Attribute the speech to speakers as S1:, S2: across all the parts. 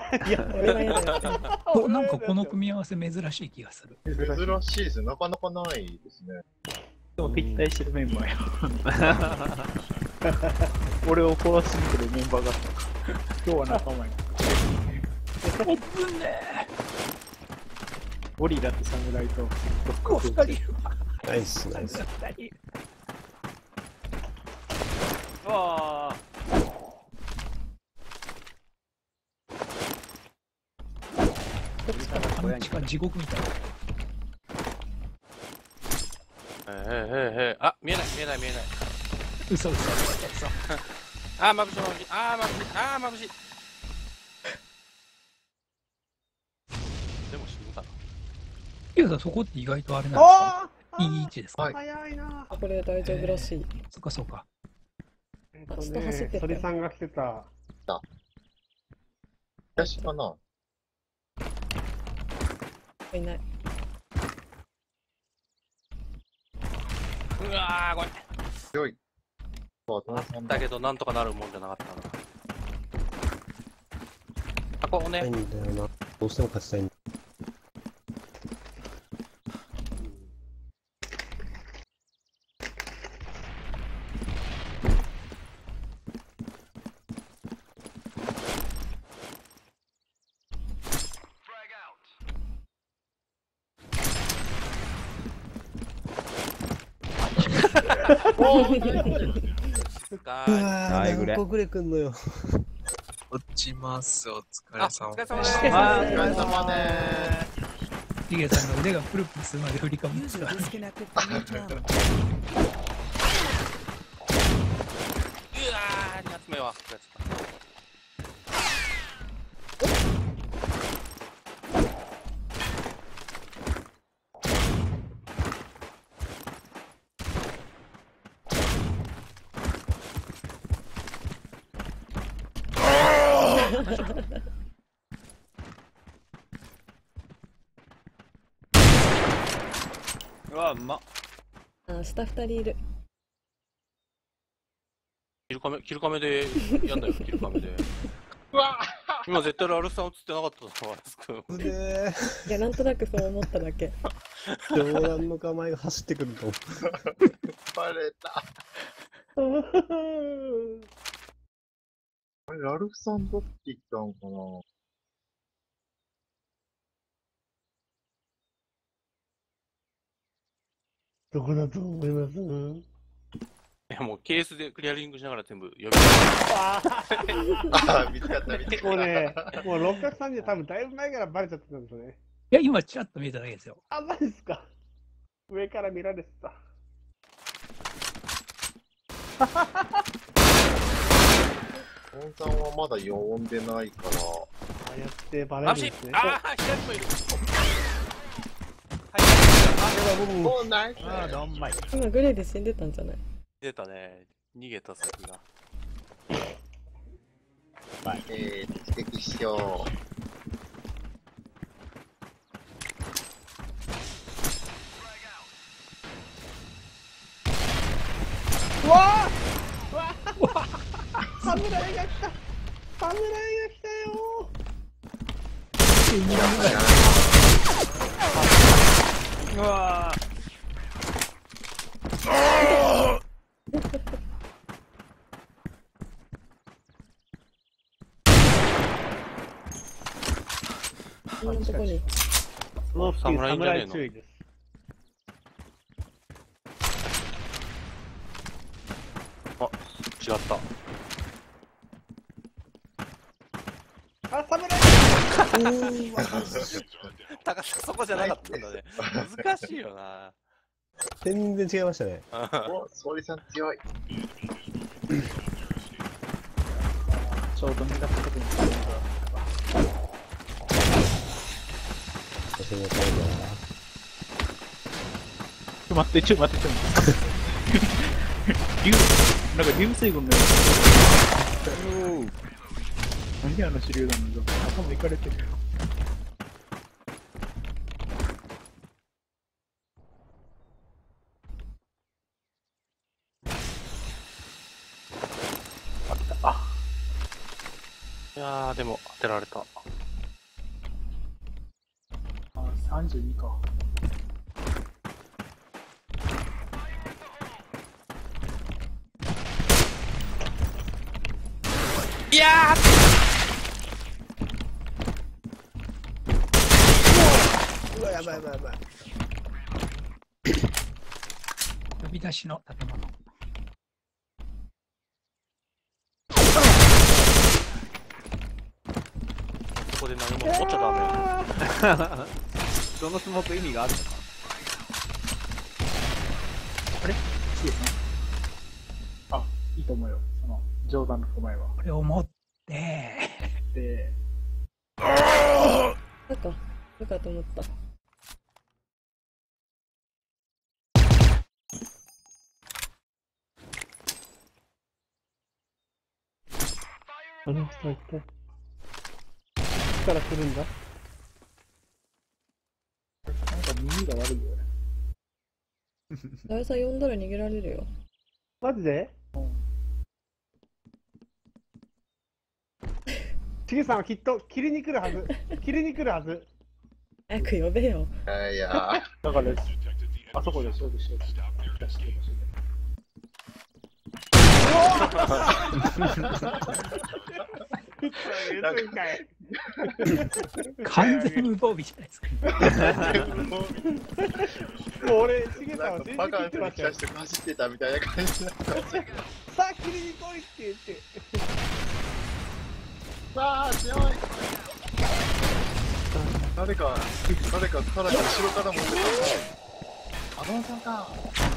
S1: いや、
S2: 俺は嫌だよ。
S3: なんかこの組み合わせ珍しい気がする。
S1: 珍しいですね。なかなかないですね。
S4: でも敵対してるメンバーや。俺を殺しに来るメンバーが今日は仲間や。
S3: おっぶんね
S4: ゴリラと侍と
S3: ー。2人いるわ。
S5: ナイスナイス。
S3: 2人いる。
S6: うわあ。
S3: 半地下地獄みたいな。
S6: あ、見えない見えない見えない。
S3: 嘘嘘嘘。
S6: あー、まぶしいまぶしい。あー、まぶしい。あー、まぶしい。でも死ぬかな。
S3: いや、そこって意外とあれなんですか？いい位置ですか？
S1: はい
S4: 早いな。
S2: これ大丈夫らしい。
S3: そっかそうか。
S2: 下走ってった
S4: 鳥さんが来てた。
S1: 東かな。
S2: いない。
S6: うわー、ごめん。
S1: 強い。
S6: あったけど、なんとかなるもんじゃなかったな。あ、こうね。
S5: ないんだよな。どうしても勝ちたいんだ。
S6: か
S5: 何個ぐらいくんのよ。
S7: 落ちます。お疲
S6: あ、
S7: れ
S6: お疲れ様
S7: 様でし
S6: です。
S7: た。
S6: あ
S1: お疲れ様で
S3: ヒゲさんが腕がプルプルするまで振りかぶってた。
S6: うわー、2発目は。うわ、うまっ。
S2: あ、下2人いる。
S6: キルカメでやんだよ、キルカメで。うわ今絶対ラルフさん映ってなかったぞ、ワルス君。
S5: うで
S2: いや、なんとなくそう思っただけ。
S5: ー。冗談の構えが走ってくると思
S1: バレた。あれ、ラルフさんどっち行ったのかな。
S4: どこだと思います？
S6: いや、もうケースでクリアリングしながら全部呼び
S1: ああ、見つかった、見つかった。
S4: もうね、もう630多分だいぶ前からバレちゃってたんですよね。
S3: いや、今ちらっと見えただけですよ。
S4: あ、マジですか。上から見られてた。
S1: 本さんはまだ呼んでないから。
S4: ああやってバレ
S6: あし
S4: るんですね。
S6: あー、左にもいる。
S1: もうナイス。
S4: ああ、どんまい。
S2: 今グレーで死んでたんじゃない？
S6: 出たね。逃げた先が。
S1: 突撃しよう。
S4: うわーうわー侍が来た。侍が来たよ
S6: うわ
S2: こんなとこに。
S4: ロースキー
S6: 侍じゃねえの
S4: 侍注意です。
S6: あ、違った。
S4: あ、侍
S6: 高さそこじゃなかったんだね。難しいよな。
S5: 全然違いましたね。
S1: お、ソリさん強い。
S4: ちょうど目立つとこに来た。
S5: 私もこれだ。
S4: 待って、ちょっと待って。なんか流星群のような。何あの手榴弾のぞ。頭いかれてるよ。
S6: いやー、でも。 当てられた。
S4: あ、32か。
S6: いや
S5: うわ、やばいやばいやばい。
S3: 飛び出しの建物。
S6: ここで何も持っちゃダメ。
S8: そのスモーク意味があるのか。
S4: あれシエさん、あ、いいと思うよ。その、冗談の構えは。
S3: これを持って、
S4: で、
S2: なんか、よかと思った。
S5: あの人は一体、いつから来るんだ？
S4: なんか耳が悪いよね。
S2: 大さん呼んだら逃げられるよ。
S5: マジで？しげさんはきっと切りに来るはず。切りに来るはず。
S2: 早く呼べよ。
S1: いや
S4: だから、あそこで勝負しようとして出してる場所で。
S3: 完全無防備じゃないですか。
S5: もう俺、しげさん
S1: なん
S5: は全然
S1: かバカみ
S5: 切ってましたよ
S1: たいな人走ってたみたいな感じだった。
S5: さあ、切りに来いって言って。
S1: さあ、強い。誰かさらに後ろから持ってた。アドンさんか。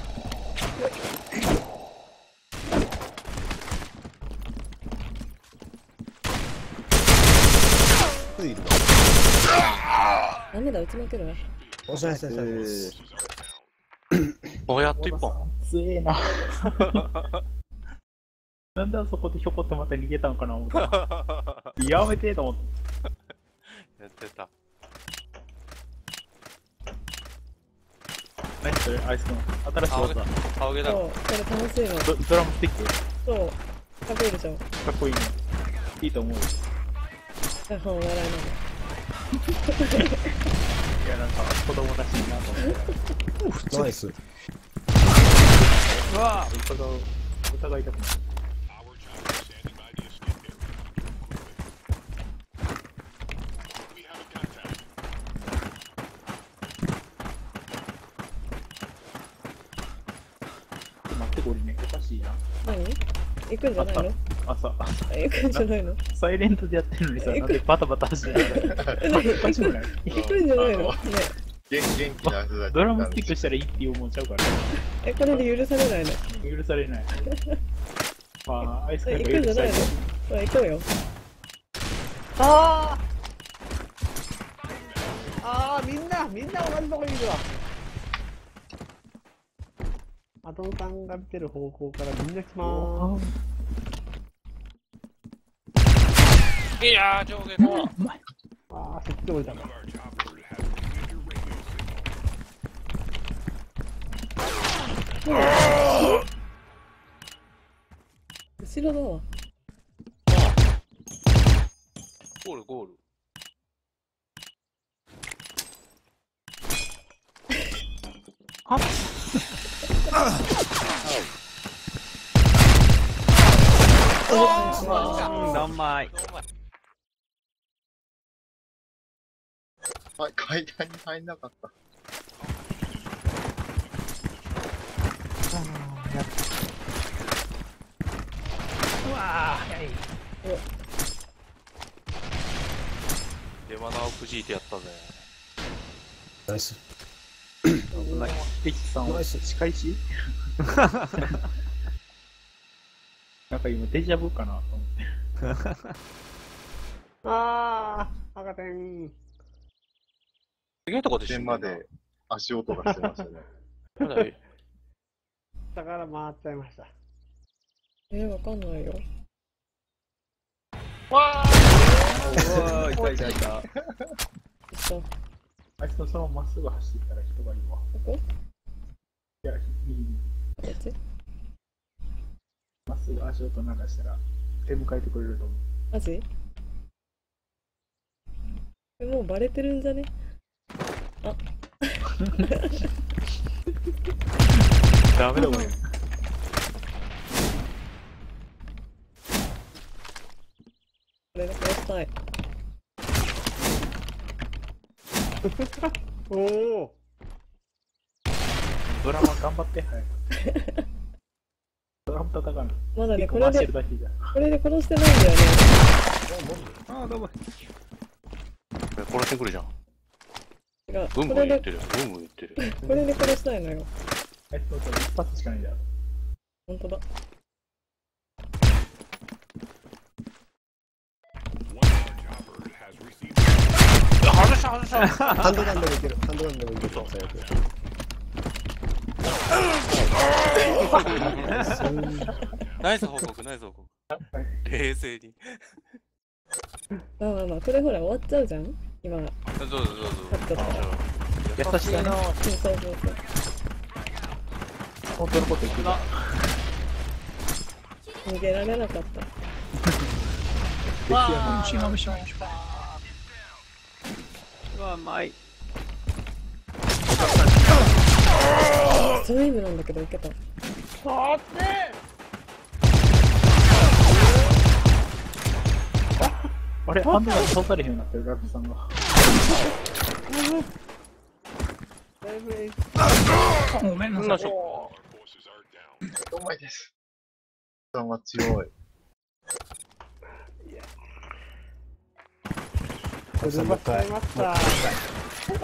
S5: いるわ。
S2: ダメだ、打ち負けるわ。
S5: おしゃれしたしたです。
S6: もうやっと1本。
S4: 強えな。なんであそこでひょこっとまた逃げたのかな思ったら。やめてと思って。
S6: やってた。
S4: 何それアイスの新しい技。
S6: 青毛だろ。
S2: そう、これ楽しいの。
S4: ドラムスティック
S2: そう、かっこいいでしょ。
S4: かっこいいね。いいと思うよ。
S2: 笑いなの。
S4: いや、なんか子供らしいなと思って。
S5: ナイス。
S8: うわ
S4: 疑いたくない。待ってこれね、おかしいな。
S2: 何行くんじゃないの？
S4: 朝。
S2: 行くんじゃないの？
S4: サイレントでやってるのにさ、なんでバタバタ走ってるのおかしくない？
S2: 行くんじゃないの？ね
S1: 元気な人だ
S4: ドラムスティックしたらいいって思っちゃうから、
S2: え、これで許されないの？
S4: 許されない。まあ、アイスクリ
S2: 行くんじゃないの？
S4: ーム許されて。
S2: ほら、行こうよ。
S5: みんな同じとこにいるわ。アドンさんが見てる方向からみんな来まーす。
S6: いやー、上下の。
S3: うまい。
S5: あー、そっちで降りたか。
S2: 後ろだわ。
S6: ゴール、ゴール。
S8: 何枚。
S1: はい、階段に入んなかった。
S3: うわー、早い。
S6: 出花をくじいてやったぜ。
S5: ナイス。
S4: エキさんは仕返しなんか今デジャブかなと思って。
S5: 赤点。
S6: すげえとこで死
S1: 点
S6: んだな。
S1: まで足音がしてましたね。
S6: なんだい
S5: 下から回っちゃいました。
S2: わかんないよ。
S8: おー、いたいたいた。
S2: 嘘。
S4: あいつのそのまままっすぐ走ってたら人がいるわ。
S2: ここ？
S4: いや、右に
S2: こっち？
S4: まっすぐ足音流したら出迎えてくれると思う。
S2: マジ？ もうバレてるんじゃね？
S4: ダメだこれ。
S2: これで殺したい。
S5: おお。
S4: ドラマ頑張って。はい。ドラマ戦うの。
S2: まだね、
S4: 結構回して
S2: これで、
S4: るだけじゃん。
S2: これで殺してないんだよね。
S8: ああ、どうも。
S6: 殺してくるじゃん。
S2: 違う、
S6: ブン
S2: これで、
S6: ブン言ってる。ブンブン言ってる。
S2: これで殺したいのよ。
S4: そうそう、一発しかないじゃん。
S2: ほんとだ。
S6: 外した外した
S9: ハンドガンでもいける。ハンドガンでもいける。最悪。
S6: ナイス報告、ナイス報告。冷静に。
S2: まあまあまあ、これほら終わっちゃうじゃん今。
S6: どうぞどうぞ。
S2: 勝っちゃったら。
S4: 優しいな。
S2: そうそうそう。
S4: 本当のこと言ってた。
S2: 逃げられなかった。
S3: 虫が虫が
S8: うわ、うまい。
S2: そういう意味なんだけどいけた。
S4: あれ、ハンドガン倒されへんようになってる、ラルフさんが。
S3: ごめんなさい。
S1: うまいです。さんは強い。
S5: 車使いました。
S1: お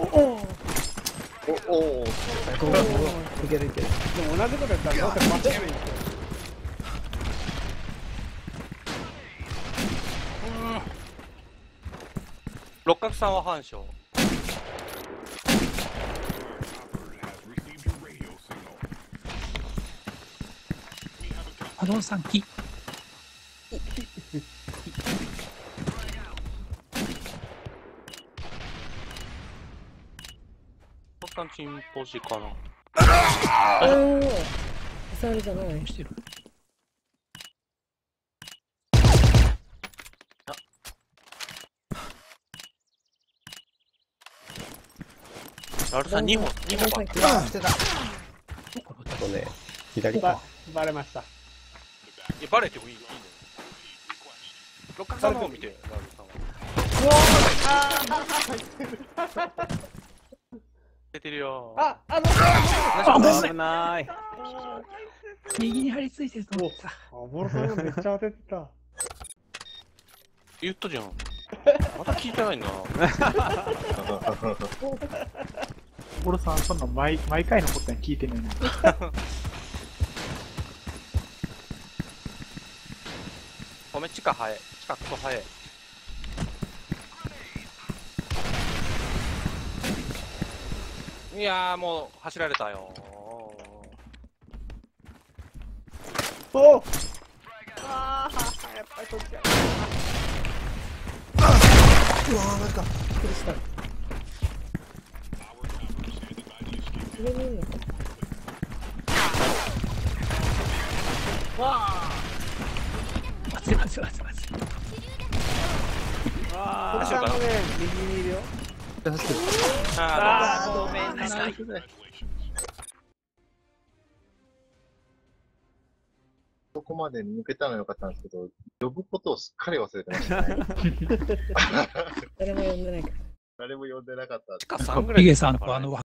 S1: お。
S9: いけるいける。
S5: でも同じことやったらどうせ負けるんですよ。
S6: 六角さんは反証。
S3: 波動さん木。
S6: 六角さんチンポジかな。
S2: おお。サルじゃない。
S3: してる。
S6: ラルさん2本バック。
S9: してた。そうね。左か。
S5: バレました。
S6: いや、バレてもいいね。六角さんの方見て、ラルさんは。出てるよ。
S8: 危ない。
S3: 右に張り付いてると思った。
S5: ボロさんがめっちゃ当ててた。
S6: 言ったじゃん。まだ聞いてないな。
S4: ボロさん、そんな毎回のことに聞いてないの。
S6: ごめん、地下早い。地下クソ早い。いやー、もう走られたよ。
S5: おああ、やっぱりそっちや。
S9: うわー、マジか。びっくりした。
S2: 上にいるのか。
S3: まずいまずいまずいまずい。
S8: わ
S5: これさんもね、右にいるよ。
S6: あ
S8: あ、ごめんなさい。
S1: そこまで抜けたのは良かったんですけど、呼ぶことをすっかり忘れてましたね。
S2: 誰も呼んでないから。
S1: 誰も呼んでなかった。
S6: 地下3ぐらい。
S3: ヒゲさんの